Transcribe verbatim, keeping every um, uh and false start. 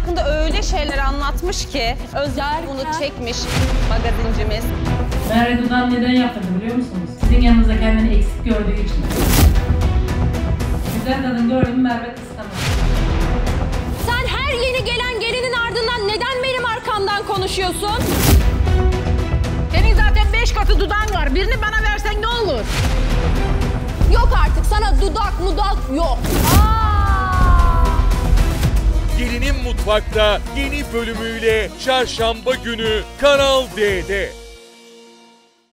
hakkında öyle şeyler anlatmış ki Özler bunu çekmiş magazincimiz. Merve Dudan neden yaptırdı biliyor musunuz? Sizin yanınızda kendini eksik gördüğü için. Güzel kadın gördüm Merve kıskanır. Sen her yeni gelen gelinin ardından neden benim arkamdan konuşuyorsun? Senin zaten beş katı dudağın var. Birini bana versen ne olur? Yok artık, sana dudak mudak yok. Aa! Gelinin Mutfak'ta yeni bölümüyle Çarşamba günü Kanal D'de.